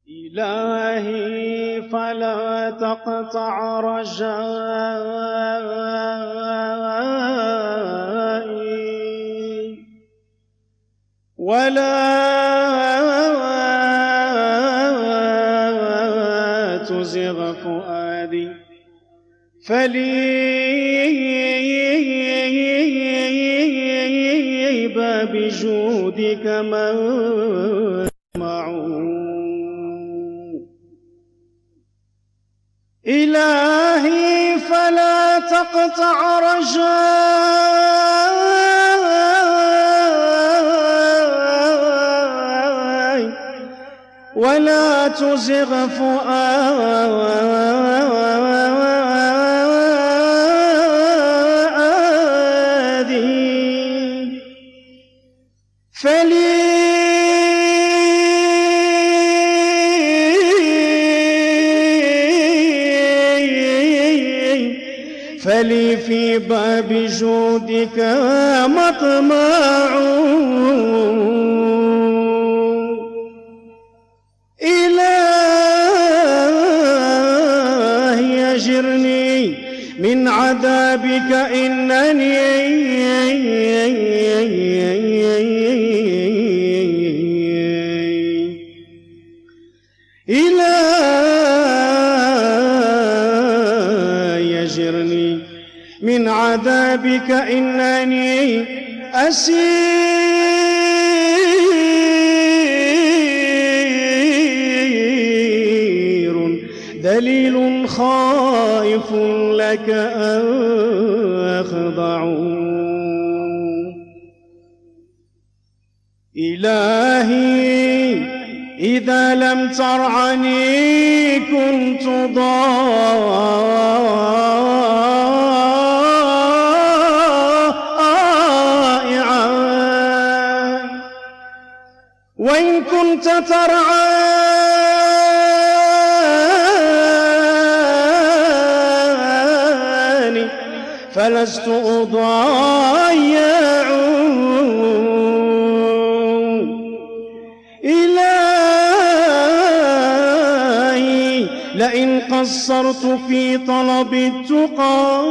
إلهي فلا تقطع رجائي ولا تزغ فؤادي، فلي بجودك مطمع. إلهي فلا تقطع رجائي ولا تزغ فؤادي، فلي في باب جودك مطمع. إلهي أجرني من عذابك إنني من عذابك إنني أسير ذليل خائف لك أخضع. إلهي إذا لم ترعني كنت وإن كنت ترعاني فلست أضيع. إلهي لئن قصرت في طلب التقى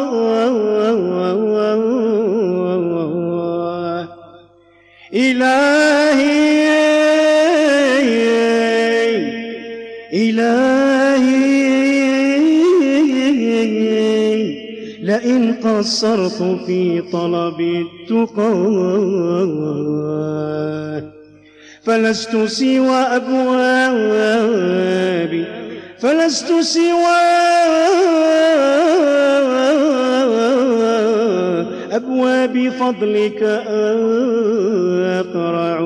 لئن قصرت في طلب التقى فلست سوى أبواب فضلك أقرع.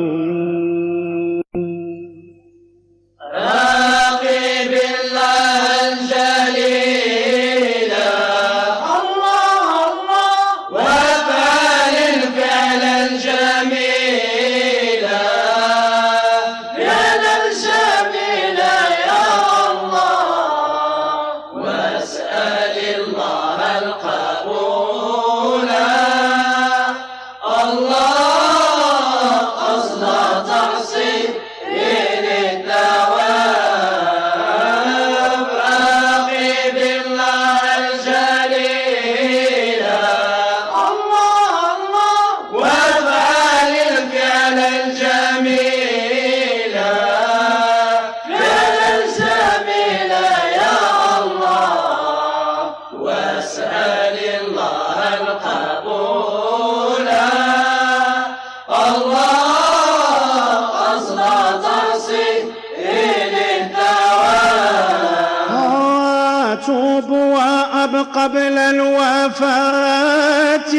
قبل الوفاة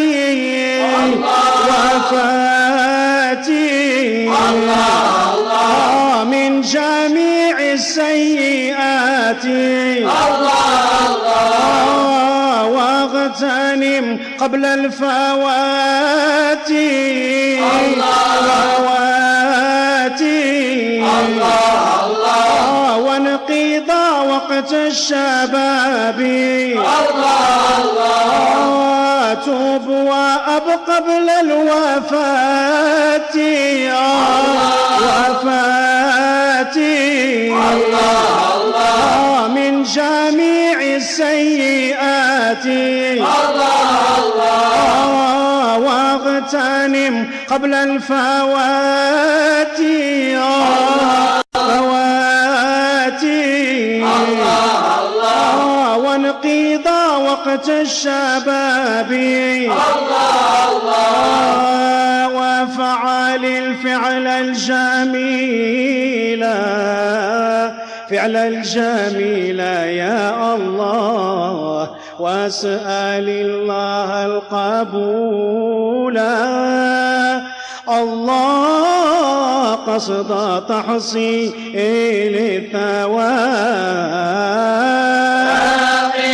من جميع السيئات واغتنم قبل الفوات ونقيض وقت الشباب. توب وأب قبل الوفاة السيئات. الله الله واغتنم قبل الفوات. فواتي وانقضى وقت الشباب. وفعل الفعل الجميل فعل الجميل يا الله، واسأل الله القبول. الله قصد تحصيل الثواب.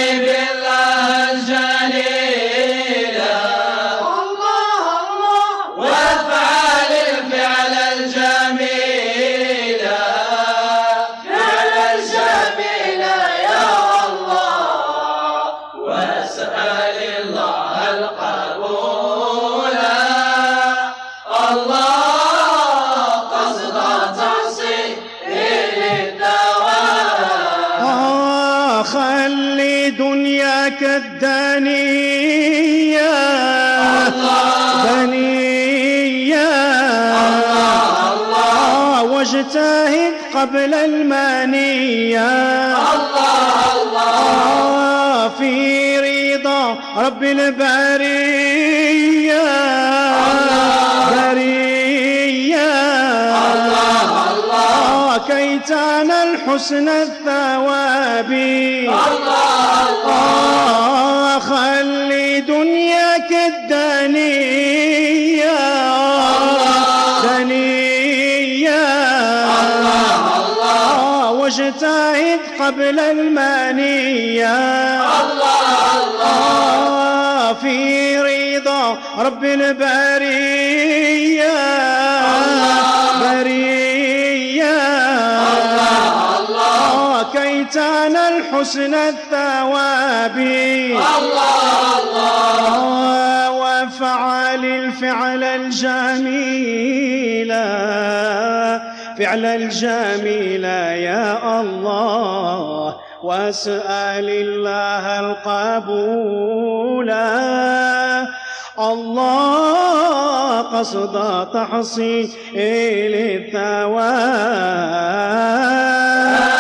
خلي دنياك الدنيا دنيا واجتهد قبل المنية. في رضا رب البرية برية كي تنال حسن الثواب. خلي دنياك الدنيا دنيا واجتهد قبل المنية. في رضا رب البرية برية كي تنال حسن الثواب. وفعل الفعل الجميل فعل الجميل يا الله، واسأل الله القبول. الله قصد تحصيل الثواب.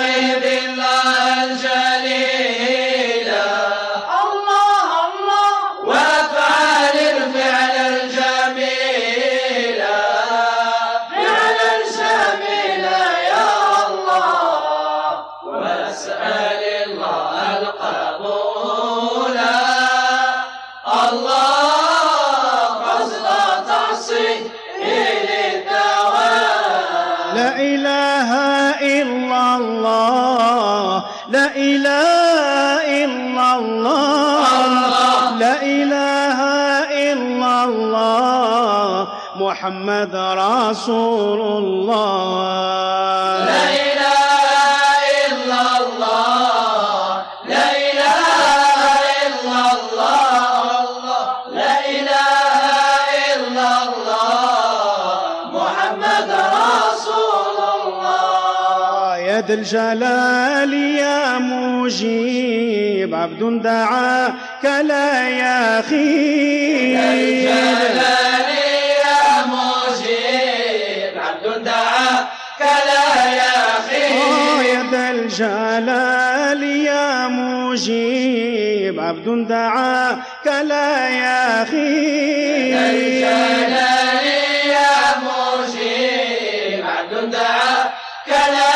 لا إله إلا الله لا إله إلا الله لا إله إلا الله محمد رسول الله. لا إله إلا الله لا إله إلا الله لا إله إلا الله محمد رسول الله. يا ذا الجلال يا مجيب عبد دعاك لا يخيب. يا الجلال يا مجيب عبد دعاك لا يخيب. يا ذا الجلال يا مجيب عبد دعاك لا يخيب. يا الجلال يا مجيب عبد دعاك لا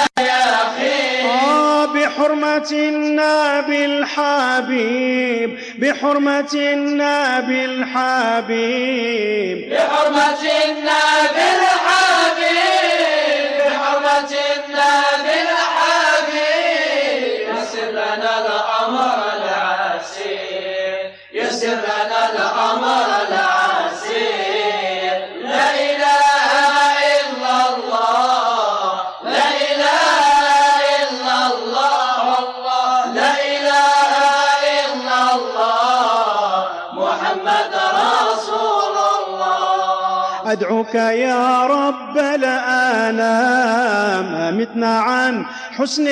بحرمة النبي الحبيب بحرمة النبي الحبيب بحرمة النبي الحبيب بحرمة النبي الحبيب يسر لنا الأمر العسير يسر لنا الأمر العسير. لا إله إلا الله لا إله إلا الله لا إله إلا الله محمد رسول الله. أدعوك يا رب الأنام ما متنا عن حسن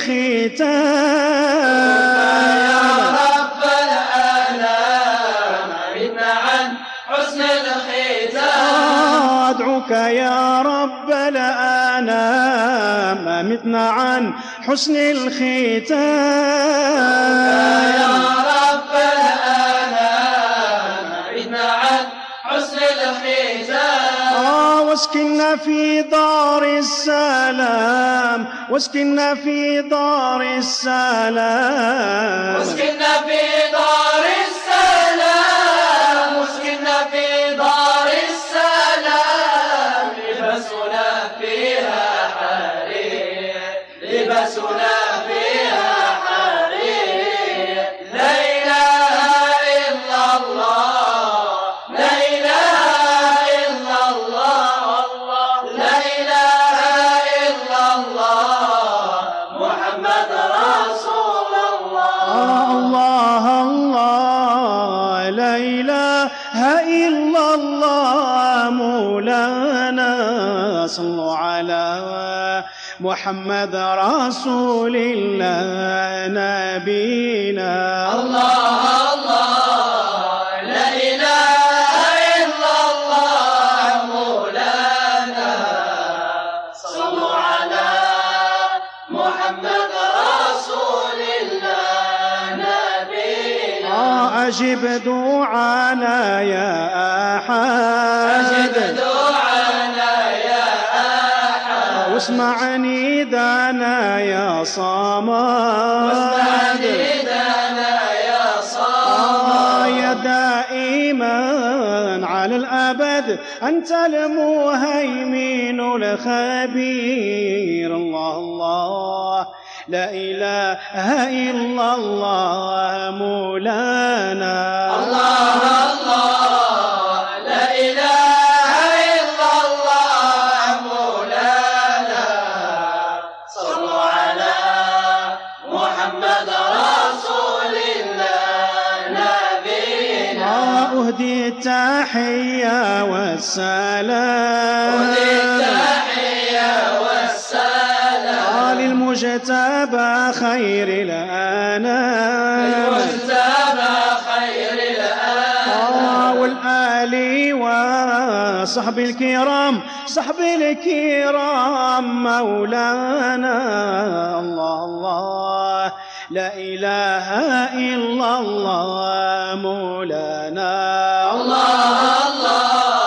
الختام. يا رب الأنام ما متنا عن حسن الختام. أدعوك يا رب الأنام ما متنا عن حسن الختام. يا رب الأنام ما متنا عن حسن الختام. واسكننا في دار السلام، واسكننا في دار السلام، واسكننا في دار السلام، واسكننا في دار السلام. لباسنا فيها حرير، لباسنا فيها حرير. لا إله إلا الله، لا إله إلا الله، لا إله إلا الله، محمد رسول الله. الله الله لا إله إلا الله مولانا. صلوا على محمد رسول الله نبينا. الله الله لا إله إلا الله مولانا. صلوا على محمد رسول الله نبينا. أجب دعانا يا أحد، أجب دعانا يا أحد، واسمع ندانا يا صمد، واسمع ندانا يا صمد. يا دائما على الأبد أنت المهيمن الخبير. الله الله لا إله إلا الله مولانا. الله الله لا إله إلا الله مولانا. صلوا على محمد رسول الله نبينا. أهدي التحية والسلام، أهدي التحية والسلام للمجتبى خير الأنام، للمجتبى خير الأنام. والآل وصحب الكرام، صحب الكرام مولانا. الله الله لا إله إلا الله مولانا. الله الله